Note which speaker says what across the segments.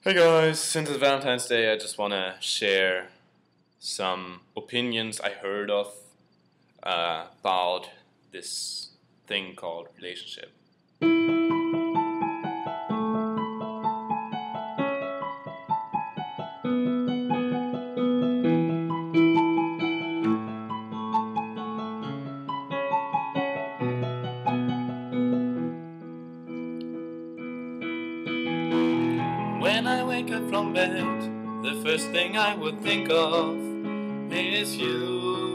Speaker 1: Hey guys, since it's Valentine's Day, I just want to share some opinions I heard of about this thing called relationship. When I wake up from bed, the first thing I would think of is you.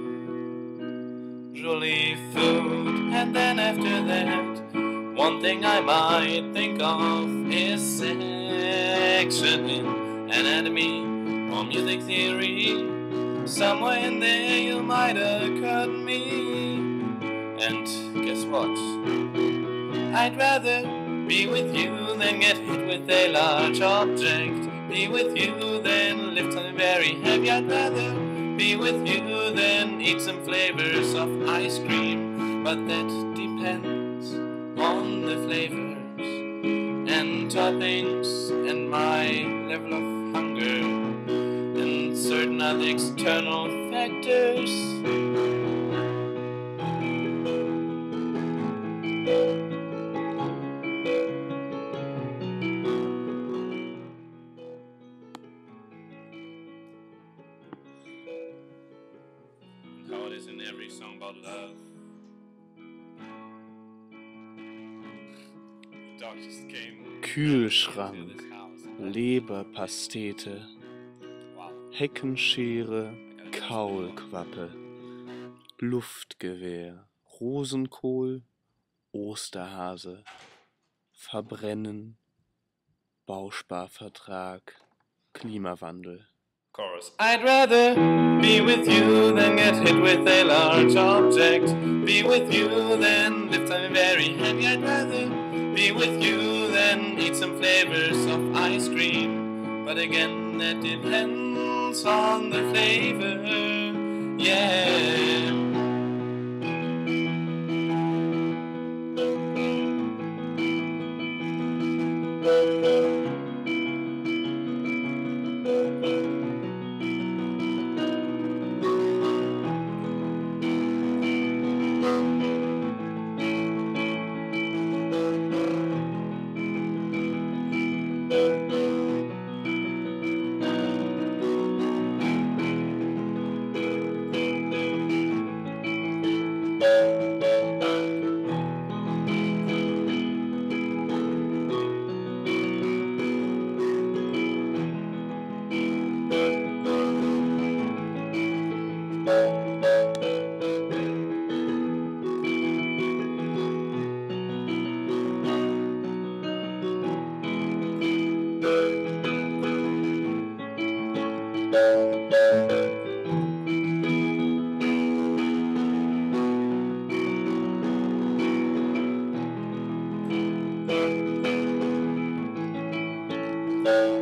Speaker 1: Usually food, and then after that, one thing I might think of is section in anatomy or music theory. Somewhere in there you might occur to me. And guess what? I'd rather be with you than get hit with a large object. Be with you than lift something very heavy. I'd rather be with you than eat some flavors of ice cream. But that depends on the flavors and toppings and my level of hunger and certain other external factors. How it is in every song about love. The dog just came
Speaker 2: Kühlschrank,
Speaker 1: into this house.
Speaker 2: Leberpastete,
Speaker 1: Wow.
Speaker 2: Heckenschere, Kaulquappe, Luftgewehr, Rosenkohl, Osterhase, Verbrennen, Bausparvertrag, Klimawandel.
Speaker 1: Chorus. I'd rather be with you than get hit with a large object. Be with you than lift something very heavy. I'd rather be with you than eat some flavors of ice cream. But again, that depends on the flavor. Yeah. Thank you.